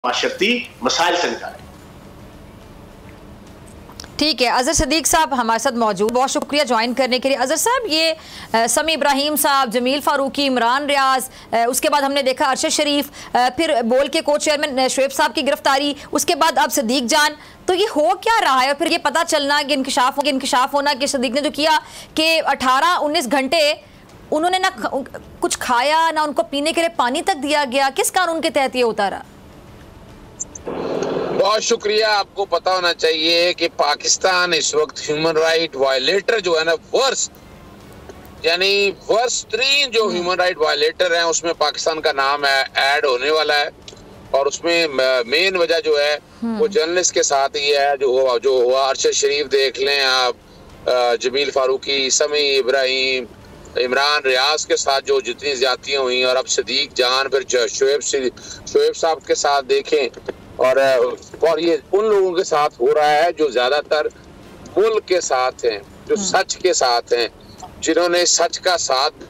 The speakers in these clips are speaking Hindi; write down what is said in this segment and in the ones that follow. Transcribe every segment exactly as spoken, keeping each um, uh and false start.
माशरती मसाइल से निकालें। ठीक है, अजहर सदीक साहब हमारे साथ मौजूद, बहुत शुक्रिया ज्वाइन करने के लिए। अजहर साहब, ये आ, समी इब्राहिम साहब, जमील फारूकी, इमरान रियाज, आ, उसके बाद हमने देखा अरशद शरीफ, आ, फिर बोल के को चेयरमैन शुएब साहब की गिरफ्तारी, उसके बाद अब सदीक जान, तो ये हो क्या रहा है? और फिर ये पता चलना कि इंकशाफ हो इंकशाफ होना कि सदीक ने जो किया कि अठारह उन्नीस घंटे उन्होंने ना कुछ खाया, ना उनको पीने के लिए पानी तक दिया गया। किस कानून के तहत ये उतारा? बहुत शुक्रिया। आपको पता होना चाहिए कि पाकिस्तान इस वक्त ह्यूमन राइट वायलेटर जो है ना, वर्स्ट यानी वर्स्ट तीन जो ह्यूमन राइट वायलेटर हैं उसमें पाकिस्तान का नाम है ऐड होने वाला है। और उसमें मेन वजह जो है वो जर्नलिस्ट के साथ ही है जो हुआ जो हुआ अरशद शरीफ देख लें आप, जमील फारूकी, समी इब्राहिम, इमरान रियाज के साथ जो जितनी ज्यादतियां हुई, और अब सदीक जान, फिर शुएब शुएब साहब के साथ देखें, और और ये उन लोगों के साथ हो रहा है जो ज्यादातर मुल्क के साथ हैं, जो सच के साथ हैं, जिन्होंने सच का साथ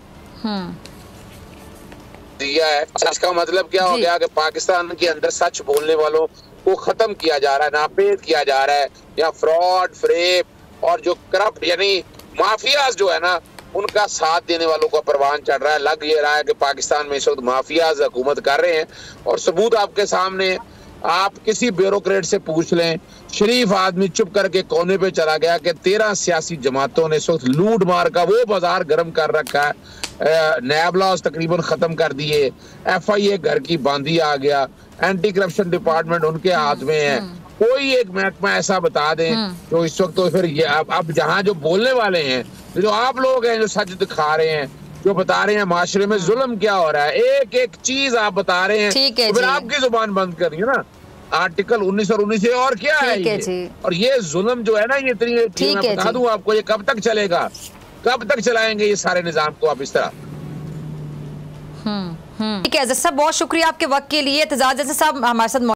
दिया है। सच का मतलब क्या हो गया कि पाकिस्तान के अंदर सच बोलने वालों को खत्म किया जा रहा है, नापेद किया जा रहा है, या फ्रॉड, फ्रेब और जो करप्ट यानी माफियाज जो है ना, उनका साथ देने वालों का परवान चढ़ रहा है। लग ये रहा है कि पाकिस्तान में इस वक्त माफियाज हुकूमत कर रहे हैं, और सबूत आपके सामने। आप किसी ब्यूरोक्रेट से पूछ लें, शरीफ आदमी चुप करके कोने पे चला गया कि तेरह सियासी जमातों ने इस वक्त लूट मार का वो बाजार गर्म कर रखा है, नैब लॉज तकरीबन खत्म कर दिए, एफ आई ए घर की बांदी आ गया, एंटी करप्शन डिपार्टमेंट उनके हाथ में है। कोई एक महकमा ऐसा बता दें जो इस वक्त, तो फिर ये अब अब जहाँ जो बोलने वाले हैं, जो आप लोग हैं जो सच दिखा रहे हैं, जो बता रहे हैं माशरे में जुल्म क्या हो रहा है, एक एक चीज आप बता रहे हैं, तो फिर आपकी जुबान बंद करिए ना। आर्टिकल उन्नीस और उन्नीस और क्या है ये? और ये जुल्म जो है ना, ये इतनी मैं बता दूं आपको, ये कब तक चलेगा? कब तक चलाएंगे ये सारे निजाम को आप इस तरह? हम्म हम्म ठीक है, अजहर साहब बहुत शुक्रिया आपके वक्त के लिए। एतजाज साहब हमारे साथ